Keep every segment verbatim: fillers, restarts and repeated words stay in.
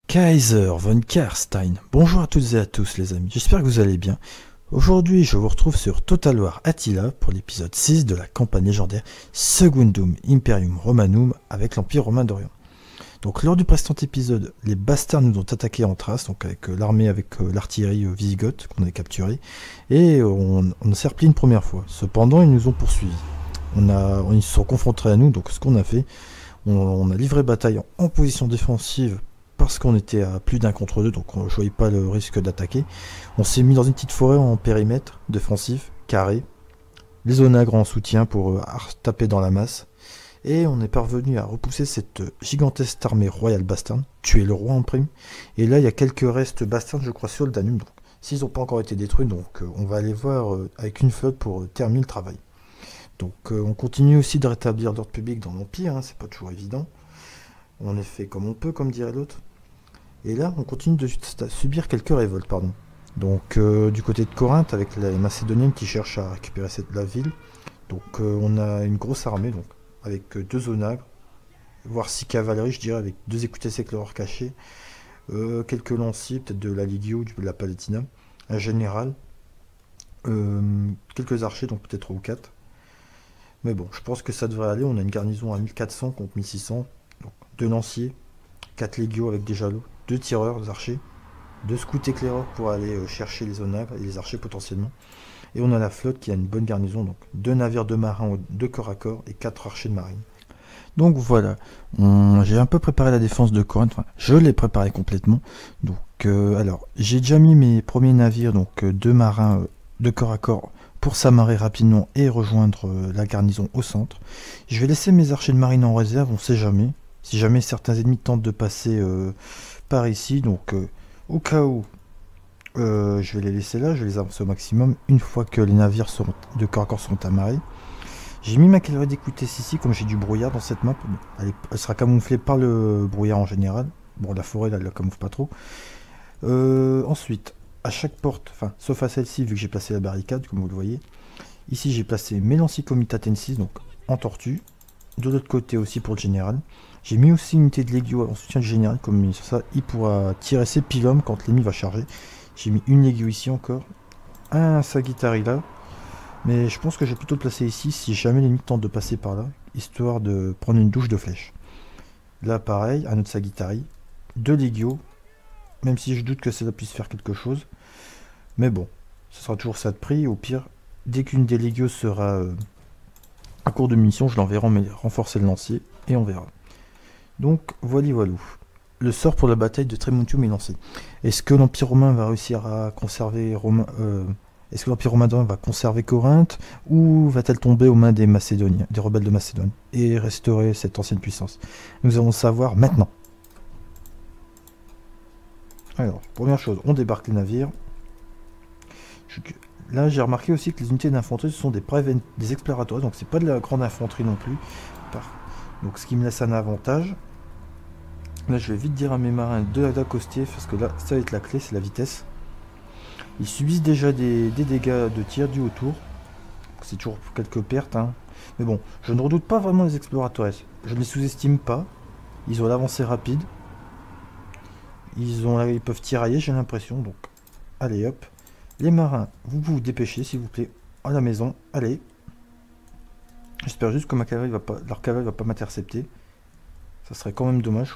Kaiser von Karstein. Bonjour à toutes et à tous les amis, j'espère que vous allez bien. Aujourd'hui je vous retrouve sur Total War Attila pour l'épisode six de la campagne légendaire Secundum Imperium Romanum avec l'Empire romain d'Orient. Donc lors du précédent épisode, les bastards nous ont attaqués en Thrace, donc avec euh, l'armée, avec euh, l'artillerie euh, wisigothe qu'on avait capturée, et on, on s'est repli une première fois. Cependant ils nous ont poursuivis. On a, ils se sont confrontés à nous, donc ce qu'on a fait, on, on a livré bataille en, en position défensive parce qu'on était à plus d'un contre deux, donc on ne voyait pas le risque d'attaquer. On s'est mis dans une petite forêt en périmètre défensif, carré, les onagres en soutien pour euh, taper dans la masse, et on est parvenu à repousser cette gigantesque armée royale bastarde, tuer le roi en prime, et là il y a quelques restes bastards je crois sur le Danube, donc s'ils n'ont pas encore été détruits, donc euh, on va aller voir euh, avec une flotte pour euh, terminer le travail. Donc euh, on continue aussi de rétablir l'ordre public dans l'Empire, hein, c'est pas toujours évident, on est fait comme on peut, comme dirait l'autre. Et là, on continue de subir quelques révoltes, pardon. Donc, euh, du côté de Corinthe, avec les Macédoniens qui cherchent à récupérer cette, la ville. Donc, euh, on a une grosse armée, donc, avec euh, deux onagres, voire six cavaleries, je dirais, avec deux écoutets éclaireurs cachés, euh, quelques lanciers, peut-être de la Ligio ou de la Palatina, un général, euh, quelques archers, donc peut-être trois ou quatre. Mais bon, je pense que ça devrait aller. On a une garnison à mille quatre cents contre mille six cents, donc deux lanciers, quatre légios avec des jaloux, deux tireurs, des archers, deux scouts éclaireurs pour aller euh, chercher les onagres et les archers potentiellement. Et on a la flotte qui a une bonne garnison, donc deux navires de marins de corps à corps et quatre archers de marine. Donc voilà, j'ai un peu préparé la défense de Corinthe, enfin, je l'ai préparé complètement. Donc euh, alors, j'ai déjà mis mes premiers navires, donc euh, deux marins euh, de corps à corps pour s'amarrer rapidement et rejoindre euh, la garnison au centre. Je vais laisser mes archers de marine en réserve, on sait jamais. Si jamais certains ennemis tentent de passer euh, par ici, donc euh, au cas où, euh, je vais les laisser là, je vais les avancer au maximum une fois que les navires seront, de corps à corps seront amarrés. J'ai mis ma cavalerie d'écoutesse ici, comme j'ai du brouillard dans cette map, elle, est, elle sera camouflée par le brouillard en général. Bon, la forêt, là, elle ne la camoufle pas trop. Euh, ensuite, à chaque porte, enfin, sauf à celle-ci, vu que j'ai placé la barricade, comme vous le voyez, ici j'ai placé mes lanciers comitatensis, donc en tortue. De l'autre côté aussi pour le général. J'ai mis aussi une unité de légio en soutien du général, comme ça il pourra tirer ses pylômes quand l'ennemi va charger. J'ai mis une légio ici encore, un Sagittari là, mais je pense que je vais plutôt le placer ici si jamais l'ennemi tente de passer par là, histoire de prendre une douche de flèches. Là pareil, un autre Sagittari, deux légios, même si je doute que cela puisse faire quelque chose, mais bon, ce sera toujours ça de prix. Au pire, dès qu'une des légios sera euh, à court de munitions, je l'enverrai renforcer le lancier et on verra. Donc voilà, voilà. Le sort pour la bataille de Tremontium est lancé. Est-ce que l'Empire romain va réussir à conserver Romain euh, Est-ce que l'Empire romain va conserver Corinthe, ou va-t-elle tomber aux mains des Macédoniens, des rebelles de Macédoine, et restaurer cette ancienne puissance? Nous allons le savoir maintenant. Alors, première chose, on débarque les navires. Je... Là, j'ai remarqué aussi que les unités d'infanterie sont des, des explorateurs, donc c'est pas de la grande infanterie non plus. Donc, ce qui me laisse un avantage. Là, je vais vite dire à mes marins de d'accoster, parce que là, ça va être la clé, c'est la vitesse. Ils subissent déjà des, des dégâts de tir du autour. C'est toujours quelques pertes, hein. Mais bon, je ne redoute pas vraiment les explorateurs. Je ne les sous-estime pas. Ils ont l'avancée rapide. Ils, ont, ils peuvent tirailler, j'ai l'impression. Donc, allez hop. Les marins, vous vous dépêchez s'il vous plaît, à la maison, allez. J'espère juste que ma cavalerie va pas, leur cavalerie va pas m'intercepter. Ça serait quand même dommage.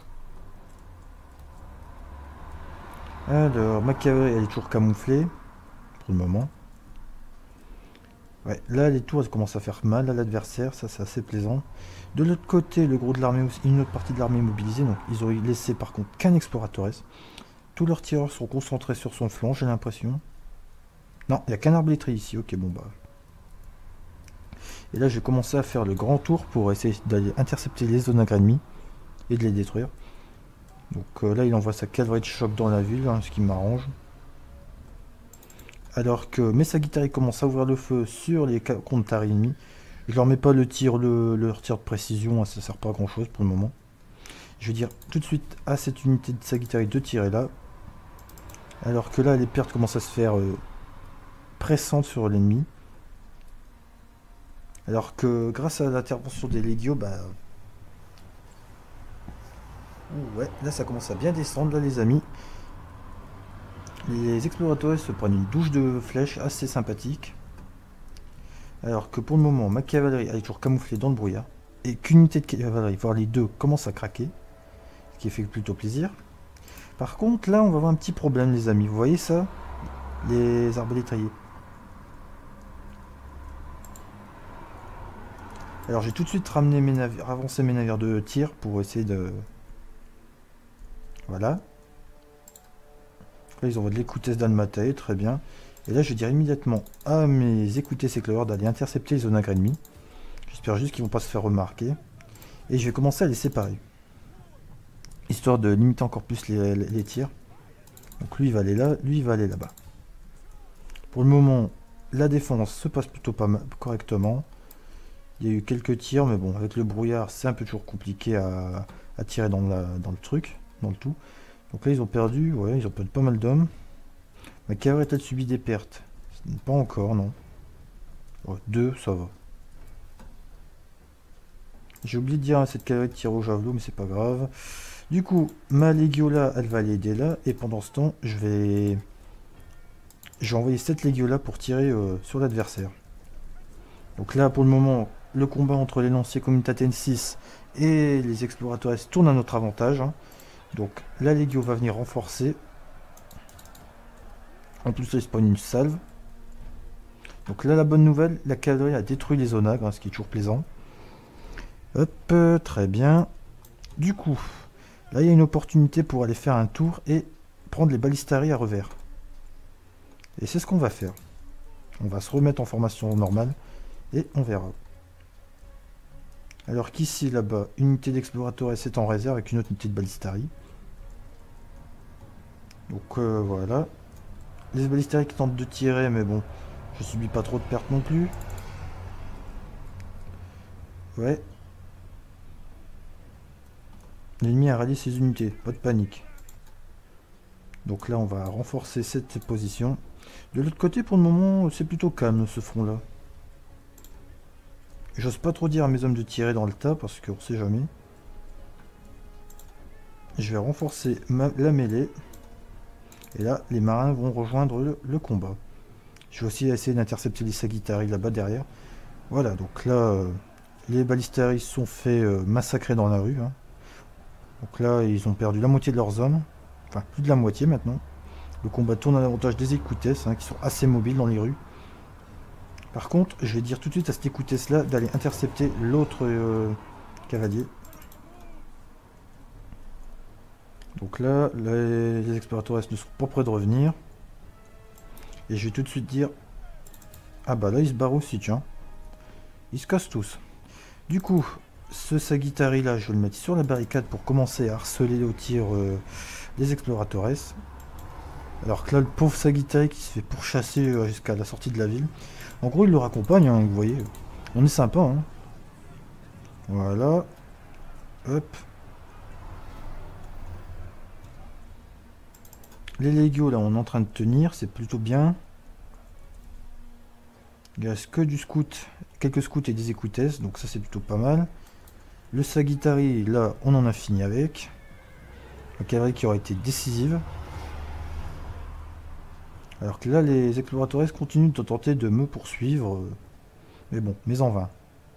Alors, ma cavalerie, elle est toujours camouflée, pour le moment. Ouais, là, les tours, elles commencent à faire mal à l'adversaire, ça c'est assez plaisant. De l'autre côté, le gros de l'armée, une autre partie de l'armée mobilisée, donc ils auraient laissé par contre qu'un explorateur. Tous leurs tireurs sont concentrés sur son flanc, j'ai l'impression. Non, il n'y a qu'un arbalétrier ici, ok, bon bah. Et là, je vais commencer à faire le grand tour pour essayer d'aller intercepter les onagres ennemis et de les détruire. Donc euh, là, il envoie sa cavalerie de choc dans la ville, hein, ce qui m'arrange. Alors que mes Sagittari commencent à ouvrir le feu sur les Contari ennemis. Je leur mets pas le tir, le, leur tir de précision, hein, ça sert pas à grand chose pour le moment. Je vais dire tout de suite à cette unité de Sagittari de tirer là. Alors que là, les pertes commencent à se faire euh, pressantes sur l'ennemi. Alors que grâce à l'intervention des légios, bah, Ouh, ouais, là ça commence à bien descendre là les amis. Les explorateurs se prennent une douche de flèches assez sympathique. Alors que pour le moment, ma cavalerie elle est toujours camouflée dans le brouillard. Et qu'une unité de cavalerie, voire les deux, commence à craquer. Ce qui fait plutôt plaisir. Par contre, là, on va avoir un petit problème, les amis. Vous voyez ça? Les arbalétriers. Alors, j'ai tout de suite ramené mes navires, avancé mes navires de tir pour essayer de... Voilà. Là, ils envoient de l'écoutesse d'Almatay, très bien. Et là, je dirais immédiatement à mes écoutesses éclaireurs d'aller intercepter les zones agres ennemies. J'espère juste qu'ils vont pas se faire remarquer. Et je vais commencer à les séparer. Histoire de limiter encore plus les, les, les tirs. Donc lui, il va aller là, lui, il va aller là-bas. Pour le moment, la défense se passe plutôt pas mal, correctement. Il y a eu quelques tirs, mais bon, avec le brouillard, c'est un peu toujours compliqué à, à tirer dans, la, dans le truc, dans le tout. Donc là, ils ont perdu, ouais, ils ont perdu pas mal d'hommes. Ma cavalerie a-t-elle subi des pertes? Pas encore, non. Ouais, deux, ça va. J'ai oublié de dire à cette cavalerie de tirer au javelot, mais c'est pas grave. Du coup, ma Légiola, elle va aller aider là. Et pendant ce temps, je vais... Je vais envoyer cette Légiola pour tirer euh, sur l'adversaire. Donc là, pour le moment, le combat entre les lanciers Comitaten six et les explorateurs tourne à notre avantage. Hein. Donc la Légio va venir renforcer. En plus, là, il spawn une salve. Donc là, la bonne nouvelle, la cavalerie a détruit les onagres, hein, ce qui est toujours plaisant. Hop, euh, très bien. Du coup, là, il y a une opportunité pour aller faire un tour et prendre les balistaries à revers. Et c'est ce qu'on va faire. On va se remettre en formation normale et on verra. Alors qu'ici, là-bas, une unité d'explorateurs est en réserve avec une autre unité de balistaries. Donc euh, voilà. Les balistaries qui tentent de tirer, mais bon, je subis pas trop de pertes non plus. Ouais. L'ennemi a rallié ses unités, pas de panique. Donc là, on va renforcer cette position. De l'autre côté, pour le moment, c'est plutôt calme ce front-là. J'ose pas trop dire à mes hommes de tirer dans le tas, parce qu'on sait jamais. Je vais renforcer ma, la mêlée. Et là, les marins vont rejoindre le, le combat. Je vais aussi essayer d'intercepter les Sagittari là-bas derrière. Voilà, donc là, euh, les Balistarii se sont fait euh, massacrer dans la rue. Hein. Donc là, ils ont perdu la moitié de leurs hommes. Enfin, plus de la moitié maintenant. Le combat tourne à l'avantage des écoutesses, hein, qui sont assez mobiles dans les rues. Par contre, je vais dire tout de suite à cette écoutesse-là d'aller intercepter l'autre euh, cavalier. Donc là, les, les explorateurs ne sont pas prêts de revenir. Et je vais tout de suite dire... Ah bah là, ils se barrent aussi, tiens. Ils se cassent tous. Du coup, ce Sagittari là, je vais le mettre sur la barricade pour commencer à harceler au tir euh, les explorateurs. Alors que là, le pauvre Sagittari qui se fait pourchasser euh, jusqu'à la sortie de la ville. En gros, il le raccompagne, hein, vous voyez. On est sympa, hein. Voilà. Hop. Les Légios, là, on est en train de tenir. C'est plutôt bien. Il reste que du scout. Quelques scouts et des écoutesses. Donc ça, c'est plutôt pas mal. Le Sagittari, là, on en a fini avec. La cavalerie qui aurait été décisive. Alors que là, les explorateurs continuent de tenter de me poursuivre. Mais bon, mais en vain.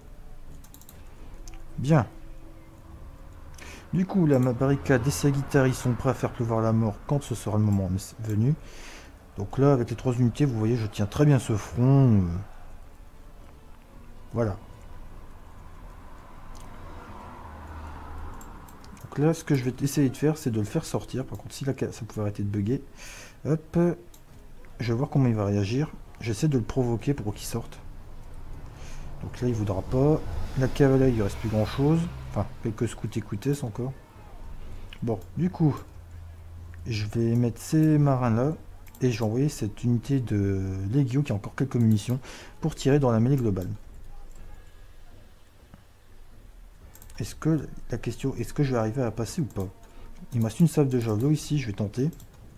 Bien. Du coup, là, ma barricade des Sagittari sont prêts à faire pleuvoir la mort quand ce sera le moment venu. Donc là, avec les trois unités, vous voyez, je tiens très bien ce front. Voilà. Donc là, ce que je vais essayer de faire, c'est de le faire sortir. Par contre, si la, ça pouvait arrêter de bugger. Hop. Je vais voir comment il va réagir. J'essaie de le provoquer pour qu'il sorte. Donc là, il ne voudra pas. La cavalerie, il ne reste plus grand chose. Enfin, quelques scouts écoutesses encore. Bon, du coup, je vais mettre ces marins là. Et je vais envoyer cette unité de Légio qui a encore quelques munitions pour tirer dans la mêlée globale. Est-ce que, la question, est-ce que je vais arriver à passer ou pas? Il me reste une salve de javelot ici, je vais tenter.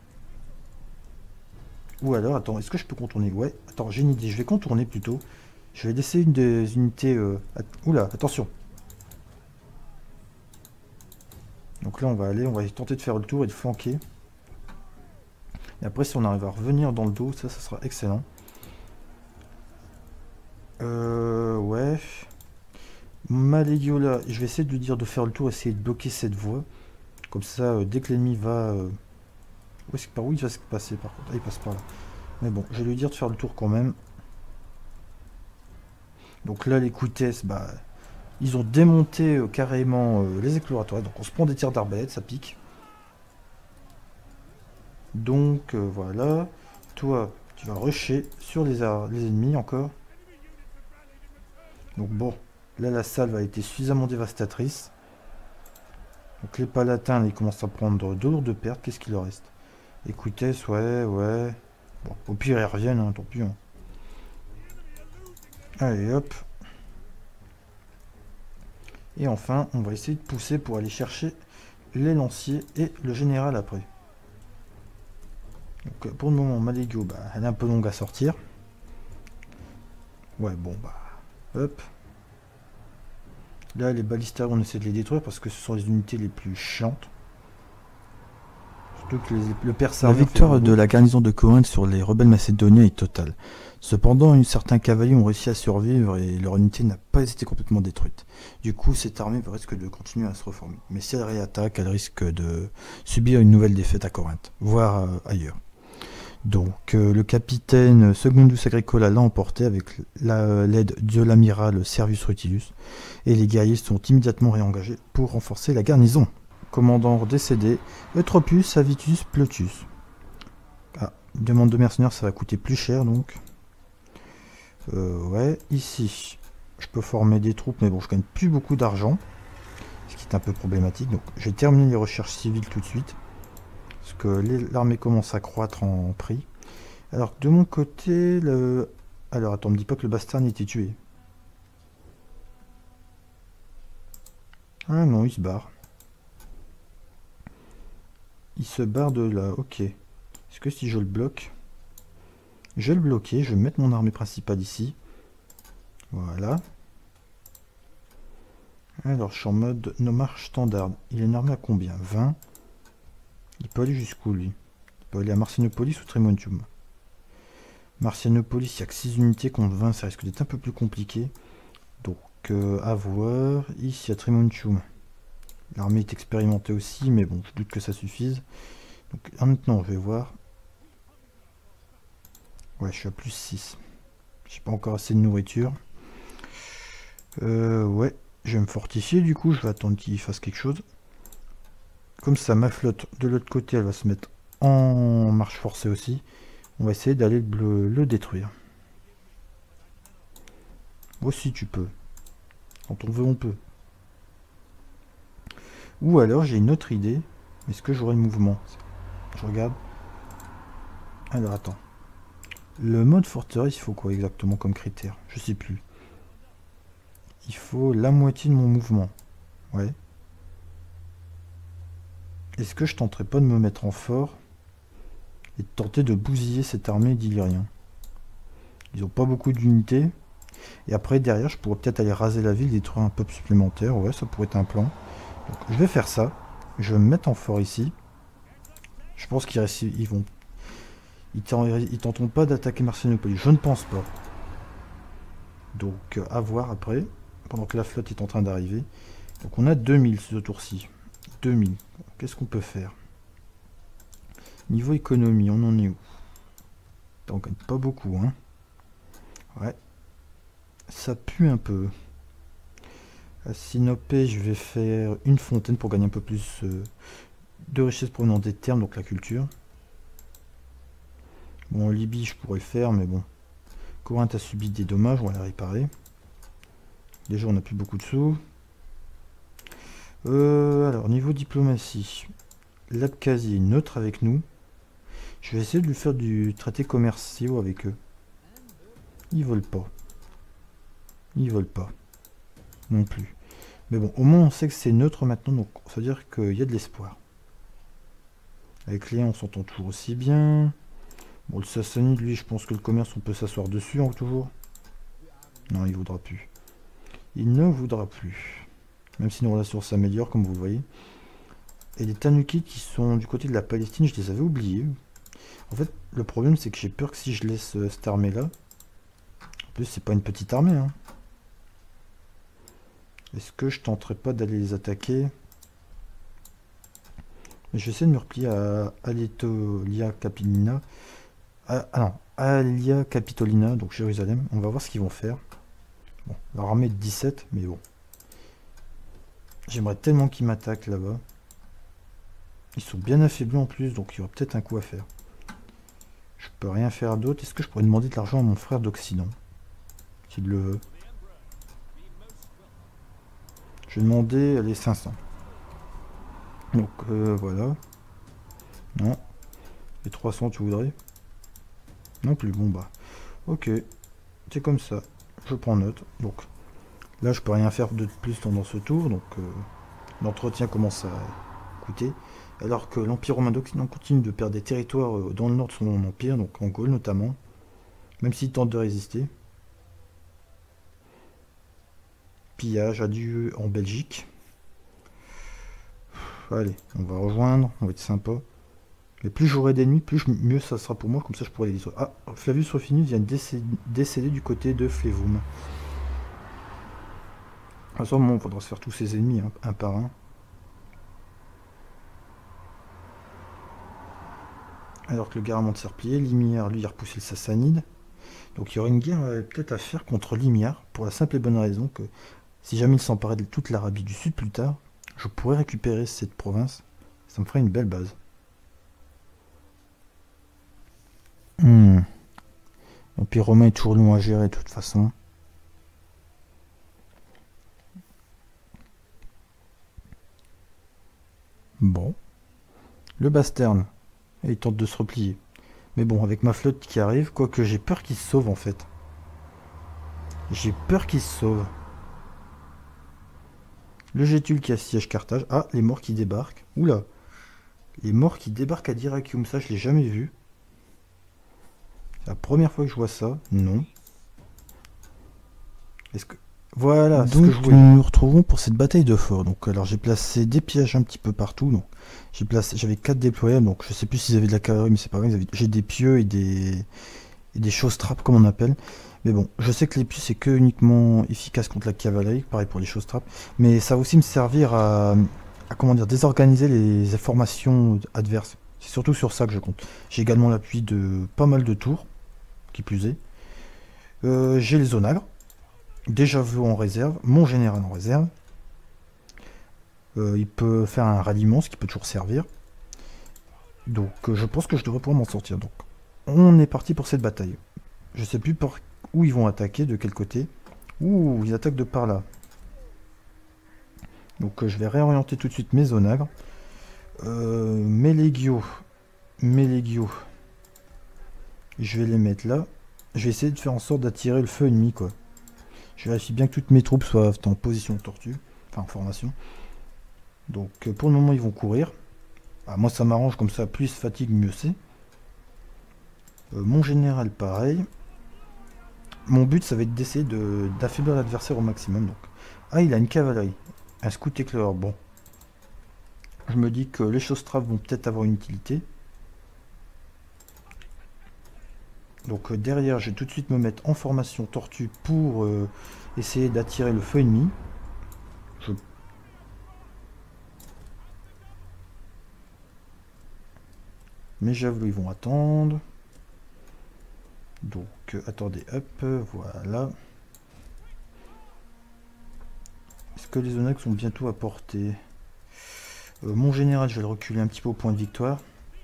Ou alors, attends, est-ce que je peux contourner? Ouais, attends, j'ai une idée, je vais contourner plutôt. Je vais laisser une des unités... Euh, at Oula, attention. Donc là on va aller, on va tenter de faire le tour et de flanquer. Et après si on arrive à revenir dans le dos, ça, ça sera excellent. Euh, ouais. Malegio là, je vais essayer de lui dire de faire le tour, essayer de bloquer cette voie. Comme ça, euh, dès que l'ennemi va... Euh... Où est-ce que, par où il va se passer par contre? Ah, il passe par là. Mais bon, je vais lui dire de faire le tour quand même. Donc là, les Kutes, bah, ils ont démonté euh, carrément euh, les explorateurs. Donc on se prend des tirs d'arbalète, ça pique. Donc euh, voilà. Toi, tu vas rusher sur les, les ennemis encore. Donc bon, là la salve a été suffisamment dévastatrice. Donc les palatins, là, ils commencent à prendre de lourdes pertes. Qu'est-ce qu'il leur reste? Écoutez, ouais, ouais. Bon, au pire, ils reviennent, hein, tant pis. Hein. Allez, hop. Et enfin, on va essayer de pousser pour aller chercher les lanciers et le général après. Donc, pour le moment, Malegio, bah, elle est un peu longue à sortir. Ouais, bon, bah, hop. Là, les balistards, on essaie de les détruire parce que ce sont les unités les plus chiantes. Surtout que les, le Perse. La victoire de la garnison de Corinthe sur les rebelles macédoniens est totale. Cependant, certains cavaliers ont réussi à survivre et leur unité n'a pas été complètement détruite. Du coup, cette armée risque de continuer à se reformer. Mais si elle réattaque, elle risque de subir une nouvelle défaite à Corinthe, voire euh, ailleurs. Donc, euh, le capitaine Secundus Agricola l'a emporté avec l'aide de l'amiral Servius Rutilus, et les guerriers sont immédiatement réengagés pour renforcer la garnison. Commandant décédé, Eutropus Avitus Plotius. Ah, demande de mercenaires, ça va coûter plus cher donc. Euh, ouais, ici, je peux former des troupes, mais bon, je gagne plus beaucoup d'argent, ce qui est un peu problématique. Donc, je vais terminer les recherches civiles tout de suite, parce que l'armée commence à croître en prix. Alors, de mon côté, le... Alors, attends, me dis pas que le bastard a été tué. Ah non, il se barre. Il se barre de là, ok. Est-ce que si je le bloque... Je vais le bloquer, je vais mettre mon armée principale ici. Voilà. Alors, je suis en mode no marche standard. Il est une armée à combien? vingt. Il peut aller jusqu'où, lui? Il peut aller à Marcianopolis ou Tremontium. Marcianopolis, il n'y a que six unités contre vingt, ça risque d'être un peu plus compliqué. Donc, euh, à voir. Ici, à Tremontium. L'armée est expérimentée aussi, mais bon, je doute que ça suffise. Donc, maintenant, je vais voir. Ouais, je suis à plus six. J'ai pas encore assez de nourriture. Euh, ouais, je vais me fortifier du coup. Je vais attendre qu'il fasse quelque chose. Comme ça, ma flotte de l'autre côté, elle va se mettre en marche forcée aussi. On va essayer d'aller le, le détruire. Aussi, tu peux. Quand on veut, on peut. Ou alors, j'ai une autre idée. Est-ce que j'aurai le mouvement? Je regarde. Alors, attends. Le mode forteresse, il faut quoi exactement comme critère? Je sais plus. Il faut la moitié de mon mouvement. Ouais. Est-ce que je tenterai pas de me mettre en fort et de tenter de bousiller cette armée d'Illyrien? Ils n'ont pas beaucoup d'unités. Et après, derrière, je pourrais peut-être aller raser la ville, détruire un peuple supplémentaire. Ouais, ça pourrait être un plan. Donc, je vais faire ça. Je vais me mettre en fort ici. Je pense qu'ils ils vont... Ils tenteront pas d'attaquer Marcianopolis. Je ne pense pas. Donc, à voir après. Pendant que la flotte est en train d'arriver. Donc, on a deux mille ce tour-ci. deux mille. Qu'est-ce qu'on peut faire? Niveau économie, on en est où? On gagne pas beaucoup, hein. Ouais. Ça pue un peu. À Sinopé, je vais faire une fontaine pour gagner un peu plus euh, de richesse provenant des termes, donc la culture. Bon, en Libye, je pourrais le faire, mais bon. Corinthe a subi des dommages, on va les réparer. Déjà, on n'a plus beaucoup de sous. Euh, alors, niveau diplomatie, l'Abkhazie est neutre avec nous. Je vais essayer de lui faire du traité commercial avec eux. Ils veulent pas. Ils veulent pas. Non plus. Mais bon, au moins on sait que c'est neutre maintenant, donc ça veut dire qu'il y a de l'espoir. Avec les on s'entend toujours aussi bien. Bon, le Sassanide, lui, je pense que le commerce, on peut s'asseoir dessus, hein, toujours. Non, il voudra plus. Il ne voudra plus. Même si nos relations s'améliorent, comme vous le voyez. Et les Tanuki qui sont du côté de la Palestine, je les avais oubliés. En fait, le problème c'est que j'ai peur que si je laisse euh, cette armée là, en plus c'est pas une petite armée, hein. Est-ce que je tenterai pas d'aller les attaquer? Je vais essayer de me replier à Aletolia Capitolina. Ah, ah non, Alia Capitolina, donc Jérusalem. On va voir ce qu'ils vont faire. Bon, leur armée est de dix-sept, mais bon. J'aimerais tellement qu'ils m'attaquent là-bas. Ils sont bien affaiblis en plus, donc il y aura peut-être un coup à faire. Je peux rien faire d'autre. Est-ce que je pourrais demander de l'argent à mon frère d'Occident, s'il le veut? Je vais demander les cinq cents. Donc euh, voilà. Non. Les trois cents tu voudrais? Non plus. Bon bah. Ok. C'est comme ça. Je prends note. Donc là je peux rien faire de plus pendant ce tour. Donc euh, l'entretien commence à coûter. Alors que l'Empire romain d'Occident continue de perdre des territoires euh, dans le nord de son empire, donc en Gaule notamment. Même s'il tente de résister. Pillage, adieu en Belgique. Allez, on va rejoindre, on va être sympa. Mais plus j'aurai d'ennemis, plus je, mieux ça sera pour moi, comme ça je pourrai les détruire. Ah, Flavius Rufinus vient de décéder, décéder du côté de Flévoum. À ce moment, il faudra se faire tous ses ennemis, hein, un par un. Alors que le Garamond s'est replié, Limiar, lui, a repoussé le Sassanide. Donc il y aura une guerre euh, peut-être à faire contre Limiar, pour la simple et bonne raison que si jamais il s'emparait de toute l'Arabie du Sud plus tard, je pourrais récupérer cette province. Ça me ferait une belle base. Hmm. L'Empire romain est toujours long à gérer de toute façon. Bon. Le Basterne. Et il tente de se replier. Mais bon, avec ma flotte qui arrive, quoique j'ai peur qu'il se sauve en fait. J'ai peur qu'il se sauve. Le Gétule qui assiège Carthage. Ah, les morts qui débarquent. Oula. Les morts qui débarquent à Dyrrhachium, ça je l'ai jamais vu. C'est la première fois que je vois ça. Non. Est-ce que... Voilà, Donc ce que je voulais. nous nous retrouvons pour cette bataille de fort. Donc alors j'ai placé des pièges un petit peu partout. Donc j'ai placé, j'avais quatre déployables. Donc je sais plus s'ils avaient de la cavalerie, mais c'est pas grave. J'ai des pieux et des et des choses trappes comme on appelle. Mais bon, je sais que les pieux c'est que uniquement efficace contre la cavalerie, pareil pour les choses trappes. Mais ça va aussi me servir à, à comment dire désorganiser les formations adverses. C'est surtout sur ça que je compte. J'ai également l'appui de pas mal de tours, qui plus est. Euh, j'ai les onagres. Déjà vu en réserve, mon général en réserve. Euh, il peut faire un ralliement, ce qui peut toujours servir. Donc euh, je pense que je devrais pouvoir m'en sortir. Donc on est parti pour cette bataille. Je sais plus par où ils vont attaquer, de quel côté. Ouh, ils attaquent de par là. Donc euh, je vais réorienter tout de suite mes onagres. Euh, mes légios. Mes légios. Je vais les mettre là. Je vais essayer de faire en sorte d'attirer le feu ennemi, quoi. Je vérifie bien que toutes mes troupes soient en position de tortue, enfin en formation. Donc euh, pour le moment ils vont courir. Ah, moi ça m'arrange comme ça, plus ils se fatiguent, mieux c'est. Euh, mon général pareil. Mon but ça va être d'essayer d'affaiblir l'adversaire au maximum. Donc. Ah, il a une cavalerie, un scout éclaireur, bon. Je me dis que les choses traves vont peut-être avoir une utilité. Donc euh, derrière, je vais tout de suite me mettre en formation tortue pour euh, essayer d'attirer le feu ennemi. Je... Mes javelots, ils vont attendre. Donc, euh, attendez, hop, voilà. Est-ce que les onagres sont bientôt à portée? euh, Mon général, je vais le reculer un petit peu au point de victoire.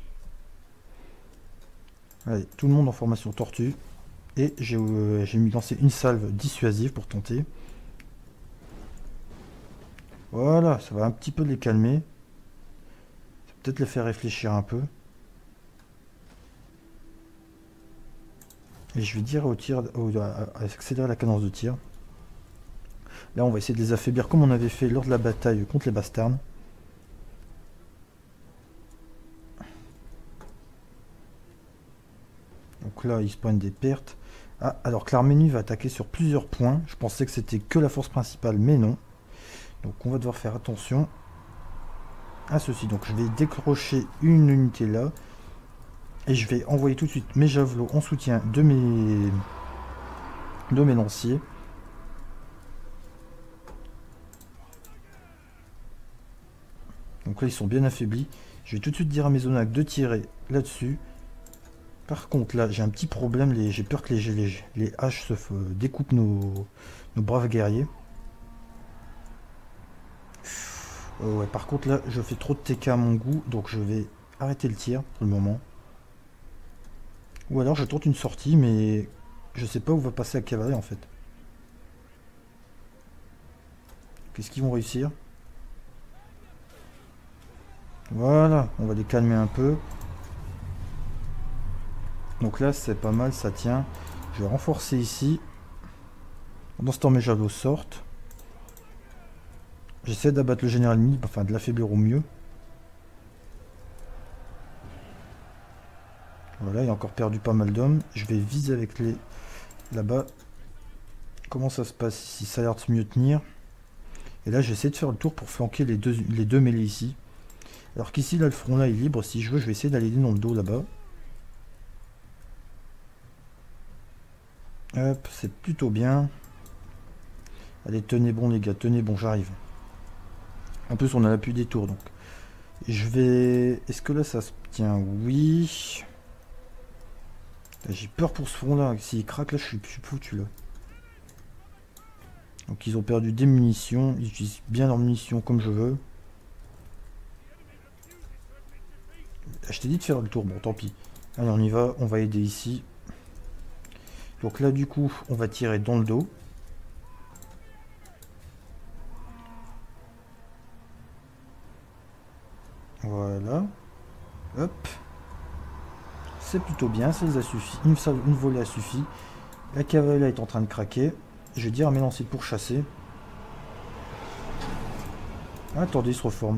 Allez, tout le monde en formation tortue. Et j'ai euh, mis lancé une salve dissuasive pour tenter. Voilà, ça va un petit peu les calmer. Ça va peut-être les faire réfléchir un peu. Et je vais dire au tir, au, à, à accélérer la cadence de tir. Là, on va essayer de les affaiblir comme on avait fait lors de la bataille contre les Bastarnes. Donc là, ils se prennent des pertes. Ah, alors que l'Arménie va attaquer sur plusieurs points. Je pensais que c'était que la force principale, mais non. Donc on va devoir faire attention. à ceci. Donc je vais décrocher une unité là. Et je vais envoyer tout de suite mes javelots en soutien de mes, de mes lanciers. Donc là ils sont bien affaiblis. Je vais tout de suite dire à mes onacs de tirer là-dessus. Par contre là j'ai un petit problème. Les... J'ai peur que les, les, les haches se découpent nos, nos braves guerriers. Euh, ouais, par contre là je fais trop de T K à mon goût. Donc je vais arrêter le tir pour le moment. Ou alors je tente une sortie, mais je sais pas où va passer la cavalerie en fait. Qu'est-ce qu'ils vont réussir? Voilà, on va les calmer un peu. Donc là c'est pas mal, ça tient. Je vais renforcer ici. Pendant ce temps mes javelots sortent. J'essaie d'abattre le général ennemi, enfin de l'affaiblir au mieux. Voilà, il a encore perdu pas mal d'hommes. Je vais viser avec les... là-bas. Comment ça se passe ici? Ça a l'air de mieux tenir. Et là, j'essaie de faire le tour pour flanquer les deux, les deux mêlées ici. Alors qu'ici, là, le front là est libre. Si je veux, je vais essayer d'aller dans le dos là-bas. Hop, c'est plutôt bien. Allez, tenez bon les gars, tenez bon, j'arrive. En plus, on a l'appui des tours, donc. Je vais... Est-ce que là, ça se tient? Oui. J'ai peur pour ce front là, s'il craque là je suis, je suis foutu là. Donc ils ont perdu des munitions, ils utilisent bien leurs munitions comme je veux. Je t'ai dit de faire le tour, bon tant pis. Allez on y va, on va aider ici. Donc là du coup on va tirer dans le dos. Voilà. Hop. C'est plutôt bien, ça les a suffi. Une, une volée a suffi. La cavalerie est en train de craquer. Je vais dire à mes lanciers pour chasser. Ah, attendez, il se reforme.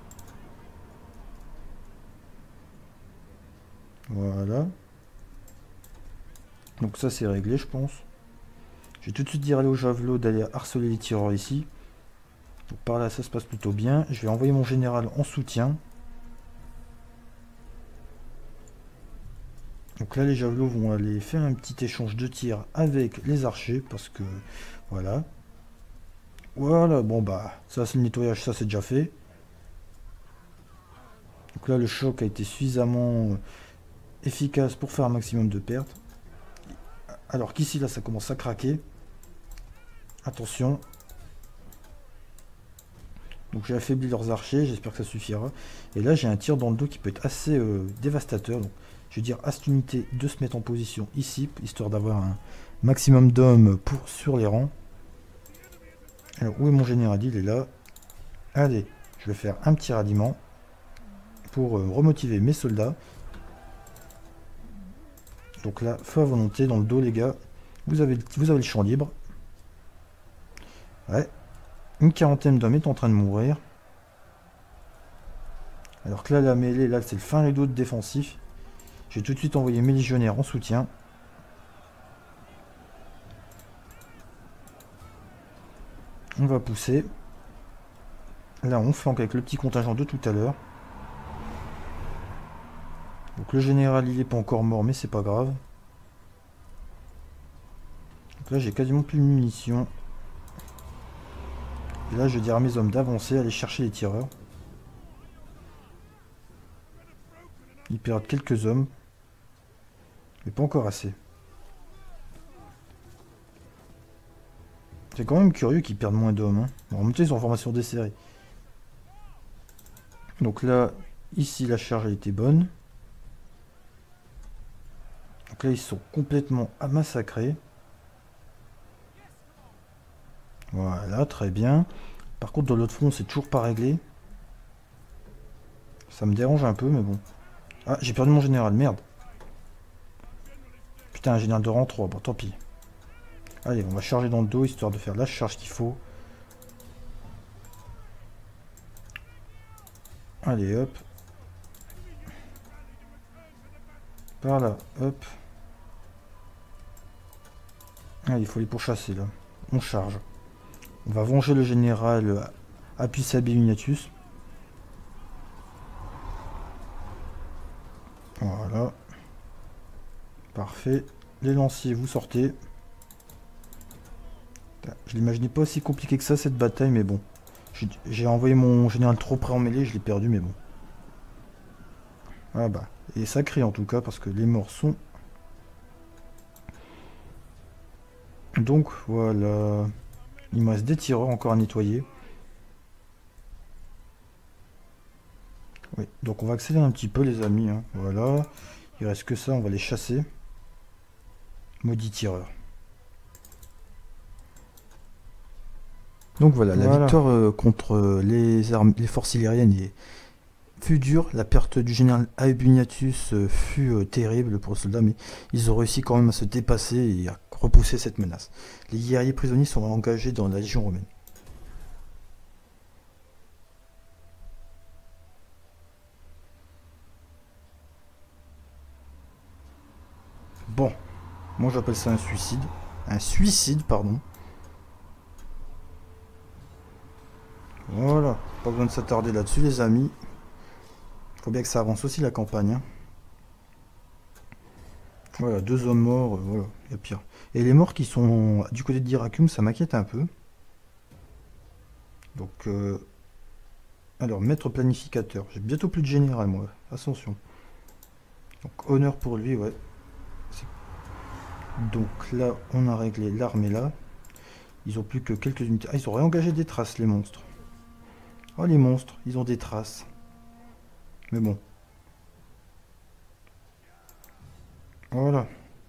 Voilà. Donc ça c'est réglé je pense. Je vais tout de suite dire aller au javelot d'aller harceler les tireurs ici. Donc par là ça se passe plutôt bien. Je vais envoyer mon général en soutien. Donc là les javelots vont aller faire un petit échange de tirs avec les archers parce que voilà. Voilà, bon bah ça c'est le nettoyage, ça c'est déjà fait. Donc là le choc a été suffisamment efficace pour faire un maximum de pertes. Alors qu'ici là ça commence à craquer. Attention. Donc j'ai affaibli leurs archers, j'espère que ça suffira. Et là j'ai un tir dans le dos qui peut être assez euh, dévastateur. Donc je vais dire à cette unité de se mettre en position ici, histoire d'avoir un maximum d'hommes pour sur les rangs. Alors où est mon général? Il est là. Allez, je vais faire un petit ralliement pour euh, remotiver mes soldats. Donc là, feu à volonté dans le dos les gars. Vous avez, vous avez le champ libre. Ouais. Une quarantaine d'hommes est en train de mourir. Alors que là, la mêlée, là, c'est le fin rideau de défensif. J'ai tout de suite envoyé mes légionnaires en soutien. On va pousser. Là, on flanque avec le petit contingent de tout à l'heure. Donc le général, il n'est pas encore mort, mais c'est pas grave. Donc là, j'ai quasiment plus de munitions. Et là, je vais dire à mes hommes d'avancer, aller chercher les tireurs. Ils perdent quelques hommes. Mais pas encore assez. C'est quand même curieux qu'ils perdent moins d'hommes. Hein. Bon, en même temps, ils sont en formation desserrée. Donc là, ici, la charge a été bonne. Donc là, ils sont complètement à massacrer. Voilà, très bien. Par contre, dans l'autre front, c'est toujours pas réglé. Ça me dérange un peu, mais bon. Ah, j'ai perdu mon général, merde. Putain, un général de rang trois, bon, tant pis. Allez, on va charger dans le dos, histoire de faire la charge qu'il faut. Allez, hop. Par là, hop. Allez, il faut les pourchasser, là. On charge. On va venger le général Appius Sabinius. Voilà. Parfait. Les lanciers, vous sortez. Je l'imaginais pas aussi compliqué que ça cette bataille, mais bon. J'ai envoyé mon général trop près en mêlée, je l'ai perdu, mais bon. Ah bah. Et ça crie en tout cas, parce que les morts sont... Donc voilà. Il me reste des tireurs encore à nettoyer. Oui, donc on va accélérer un petit peu les amis. Hein. Voilà. Il reste que ça, on va les chasser. Maudit tireur. Donc voilà, voilà. La victoire euh, contre euh, les, armes, les forces illyriennes est, fut dure. La perte du général Aebuniatus euh, fut euh, terrible pour les soldats, mais ils ont réussi quand même à se dépasser et à repousser cette menace. Les guerriers prisonniers sont engagés dans la Légion romaine. Bon, moi j'appelle ça un suicide. Un suicide, pardon. Voilà, pas besoin de s'attarder là-dessus les amis. Faut bien que ça avance aussi la campagne. Hein. Voilà, deux hommes morts, euh, voilà, il y a pire. Et les morts qui sont du côté de Dyrrhachium, ça m'inquiète un peu. Donc, euh... alors, maître planificateur. J'ai bientôt plus de général, moi. Ascension. Donc, honneur pour lui, ouais. Donc là, on a réglé l'armée là. Ils ont plus que quelques unités. Ah, ils ont réengagé des traces, les monstres. Oh, les monstres, ils ont des traces. Mais bon. Voilà.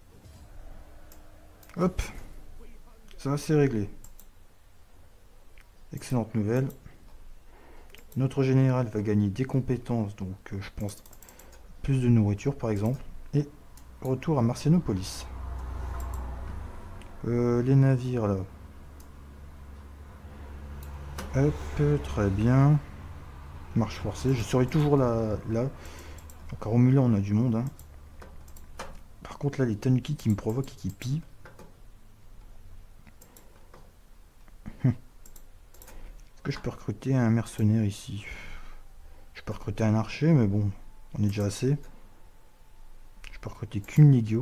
Hop. Ça, c'est réglé. Excellente nouvelle. Notre général va gagner des compétences, donc euh, je pense plus de nourriture par exemple. Et retour à Marcianopolis. Euh, les navires là. Hop, très bien. Marche forcée, je serai toujours là. là. Donc à Romulus on a du monde. Hein. Par contre là les Tanuki qui me provoquent et qui pillent. Hum. Est-ce que je peux recruter un mercenaire ici? Je peux recruter un archer mais bon, on est déjà assez. Je peux recruter qu'une légio.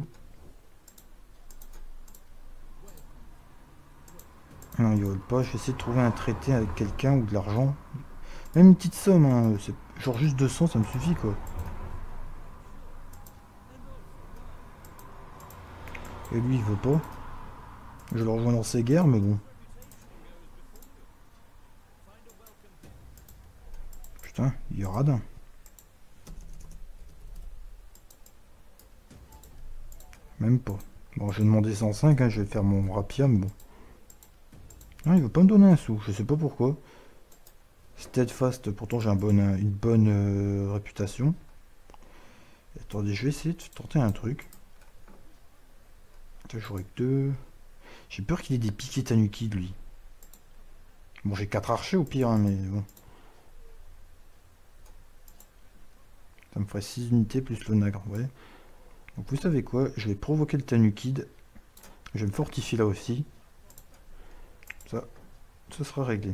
Non, ils veulent pas. Je vais essayer de trouver un traité avec quelqu'un ou de l'argent. Même une petite somme, hein. C'est genre juste deux cents, ça me suffit quoi. Et lui, il veut pas. Je le rejoins dans ses guerres, mais bon. Putain, il y aura d'un. Même pas. Bon, je vais demander cent cinq, hein, je vais faire mon rapia, mais bon. Non, il veut pas me donner un sou, je sais pas pourquoi. Steadfast, pourtant j'ai un bon, une bonne euh, réputation. Attendez, je vais essayer de tenter un truc. Je jouerai que deux. J'ai peur qu'il ait des piquets Tanuki, lui. Bon, j'ai quatre archers au pire, hein, mais bon. Ça me ferait six unités plus le nagre, ouais. Donc vous savez quoi, je vais provoquer le Tanukid. Je vais me fortifier là aussi. Ça, ce sera réglé.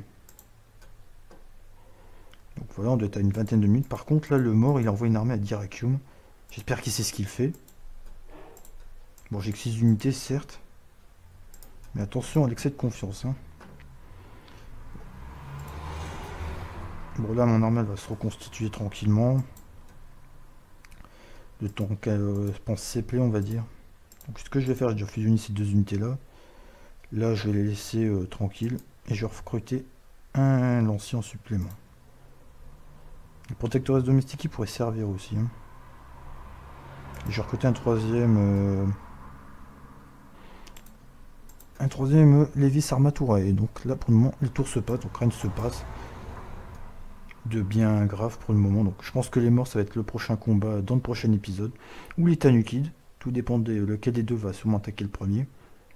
Donc voilà, on doit être à une vingtaine de minutes. Par contre, là, le mort, il envoie une armée à Dyrrhachium. J'espère qu'il sait ce qu'il fait. Bon, j'ai que six unités, certes. Mais attention à l'excès de confiance. Hein. Bon, là, mon armée va se reconstituer tranquillement. Le temps qu'elle, euh, je pense, s'éplaît, on va dire. Donc, ce que je vais faire, j'ai déjà fusionné ces deux unités-là. Là, je vais les laisser euh, tranquilles. Et je vais recruter un lancier en supplément. Le protecteur domestique qui pourrait servir aussi. Hein. Je vais recruter un troisième... Euh, un troisième euh, Levis Armaturae. Et donc là, pour le moment, les tours se passent. Donc rien ne se passe de bien grave pour le moment. Donc je pense que les morts, ça va être le prochain combat dans le prochain épisode. Ou les Tanukides. Tout dépend de lequel des deux va sûrement attaquer le premier.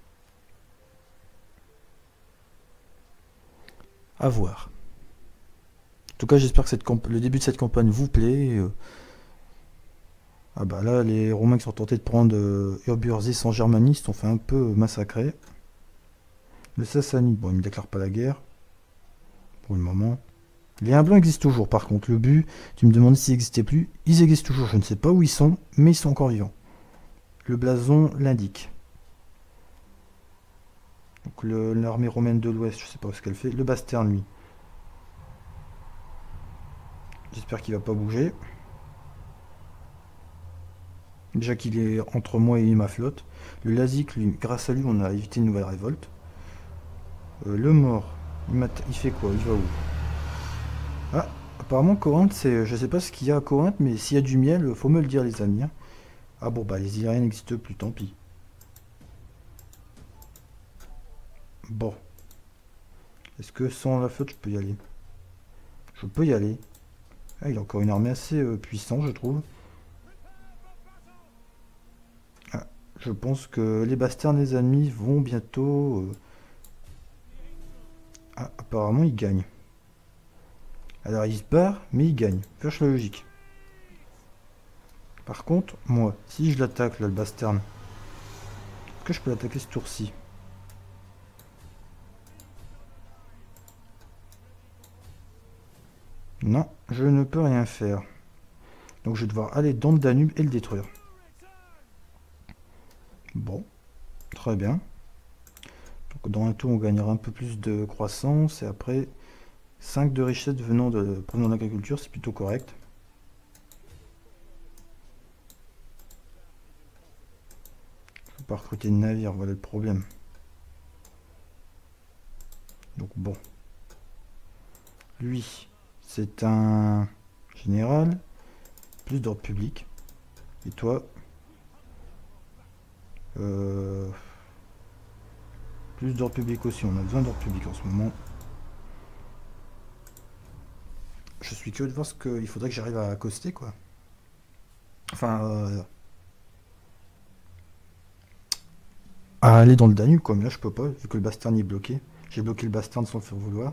À voir. En tout cas, j'espère que cette le début de cette campagne vous plaît. Euh... Ah bah là, les Romains qui sont tentés de prendre euh, Urbursis en Germanie se sont fait un peu massacrer. Le Sassanide, bon, il ne me déclare pas la guerre. Pour le moment. Les un blanc existent toujours, par contre. Le but, tu me demandes s'ils n'existaient plus. Ils existent toujours. Je ne sais pas où ils sont, mais ils sont encore vivants. Le blason l'indique. Donc l'armée romaine de l'Ouest, je ne sais pas ce qu'elle fait. Le Basterne, lui. J'espère qu'il va pas bouger. Déjà qu'il est entre moi et ma flotte. Le Lazic, lui, grâce à lui, on a évité une nouvelle révolte. Euh, le mort, il, il fait quoi? Il va où? Ah, apparemment Corinthe, c'est, je sais pas ce qu'il y a à Corinthe, mais s'il y a du miel, faut me le dire les amis. Hein. Ah bon, bah les Illyriens n'existent plus, tant pis. Bon. Est-ce que sans la flotte, je peux y aller? Je peux y aller. Ah, il a encore une armée assez euh, puissante, je trouve. Ah, je pense que les bastards des ennemis vont bientôt... Euh... Ah, apparemment, ils gagnent. Alors il se barre, mais il gagne. Fâche la logique. Par contre, moi, si je l'attaque, là, le bastard, est-ce que je peux l'attaquer ce tour-ci? Non, je ne peux rien faire. Donc je vais devoir aller dans le Danube et le détruire. Bon, très bien. Donc dans un tour, on gagnera un peu plus de croissance et après... cinq de richesse venant de provenant de l'agriculture, c'est plutôt correct. Je peux pas recruter de navire, voilà le problème. Donc bon. Lui, c'est un général, plus d'ordre public. Et toi, euh, plus d'ordre public aussi, on a besoin d'ordre public en ce moment. Je suis curieux de voir ce qu'il faudrait que j'arrive à accoster, quoi. Enfin, euh, à aller dans le Danube, quoi. Mais là, je peux pas, vu que le Basterne est bloqué. J'ai bloqué le Basterne sans le faire vouloir.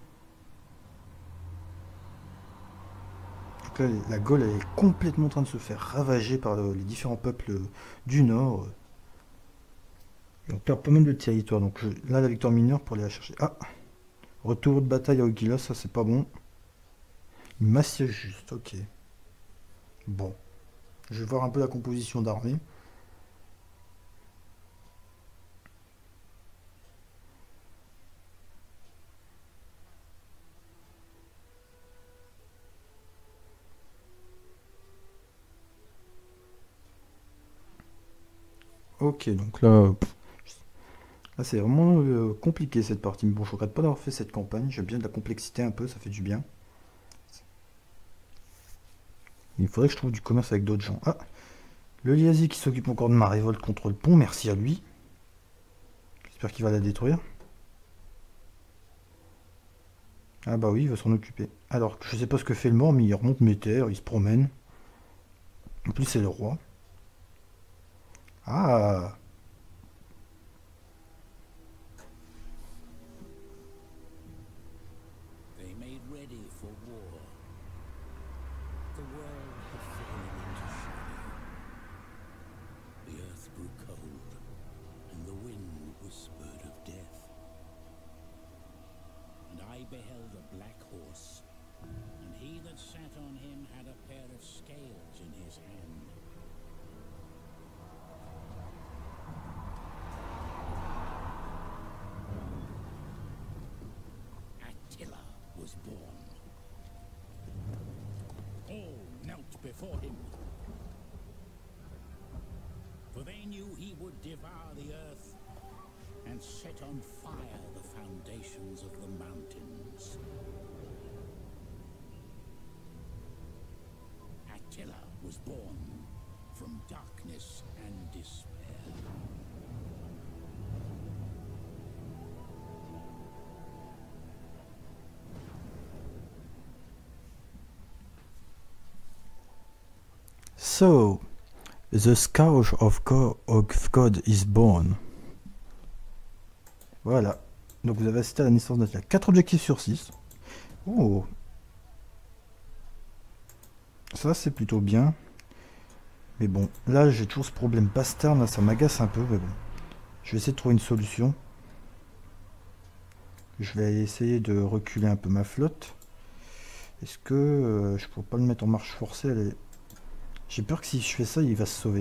Donc là, la Gaule elle est complètement en train de se faire ravager par les différents peuples du Nord. Et on perd pas mal de territoire. Donc je, là, la victoire mineure pour aller la chercher. Ah! Retour de bataille à Ogila, ça c'est pas bon. Il m'assiège juste, ok. Bon. Je vais voir un peu la composition d'armée. Ok, donc là... Pff, là c'est vraiment euh, compliqué cette partie. Mais bon, je regrette pas d'avoir fait cette campagne. J'aime bien de la complexité un peu, ça fait du bien. Il faudrait que je trouve du commerce avec d'autres gens. Ah! Le Liazi qui s'occupe encore de ma révolte contre le pont, merci à lui. J'espère qu'il va la détruire. Ah bah oui, il va s'en occuper. Alors, je sais pas ce que fait le mort, mais il remonte mes terres, il se promène. En plus, c'est le roi. Ah! beheld a black horse, and he that sat on him had a pair of scales in his hand. Attila was born. All knelt before him, for they knew he would devour the earth and set on fire the foundations of the mountains. Attila was born from darkness and despair. So, the scourge of God, of God is born. Voilà. Donc vous avez assisté à la naissance d'Attila. quatre objectifs sur six. Oh. Ça c'est plutôt bien. Mais bon, là j'ai toujours ce problème bastard, là ça m'agace un peu, mais bon. Je vais essayer de trouver une solution. Je vais essayer de reculer un peu ma flotte. Est-ce que euh, je pourrais pas le mettre en marche forcée? Est... J'ai peur que si je fais ça, il va se sauver.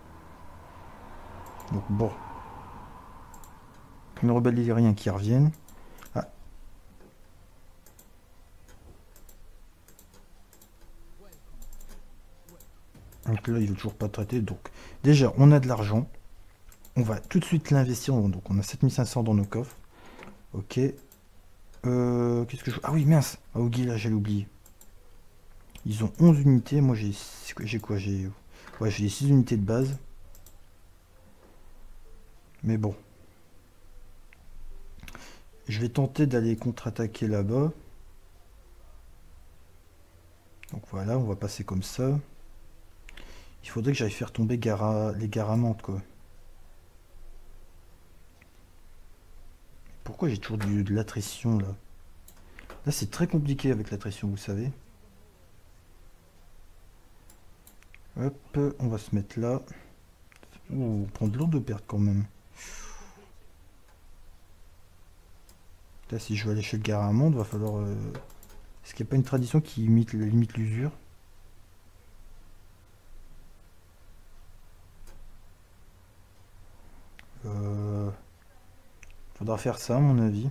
Donc bon. Les rebelles illyriens qui reviennent. Ah. Donc là, il veut toujours pas traiter. Donc déjà, on a de l'argent. On va tout de suite l'investir. Donc on a sept mille cinq cents dans nos coffres. Ok. Euh, Qu'est-ce que je... Ah oui, mince. Ah, Ogi, là, j'allais oublier. Ils ont onze unités. Moi, j'ai... J'ai quoi? J'ai... Ouais, j'ai six unités de base. Mais bon. Je vais tenter d'aller contre-attaquer là-bas. Donc voilà, on va passer comme ça. Il faudrait que j'aille faire tomber Gara... les Garamantes, quoi. Pourquoi j'ai toujours du, de l'attrition, là? Là, c'est très compliqué avec l'attrition, vous savez. Hop, on va se mettre là. Ouh, on prend de lourdes pertes quand même. Là, si je veux aller chez le Garamond, il va falloir... Euh... Est-ce qu'il n'y a pas une tradition qui imite, limite l'usure? Euh... Faudra faire ça, à mon avis.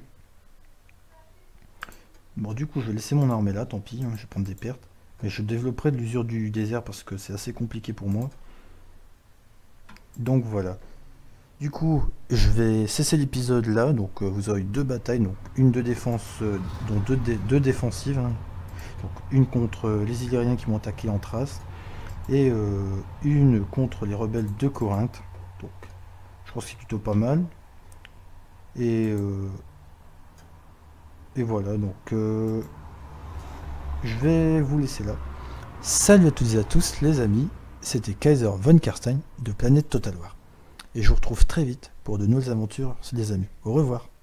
Bon, du coup, je vais laisser mon armée là, tant pis, hein, je vais prendre des pertes. Mais je développerai de l'usure du désert parce que c'est assez compliqué pour moi. Donc voilà. Du coup, je vais cesser l'épisode là. Donc euh, vous aurez deux batailles, donc une de défense, euh, dont deux, dé deux défensives. Hein. Donc une contre les Illyriens qui m'ont attaqué en Thrace et euh, une contre les rebelles de Corinthe. Donc je pense que c'est plutôt pas mal. Et euh, et voilà. Donc euh, je vais vous laisser là. Salut à toutes et à tous les amis. C'était Kaiser von Karstein de Planète Total War. Et je vous retrouve très vite pour de nouvelles aventures, les amis. Au revoir.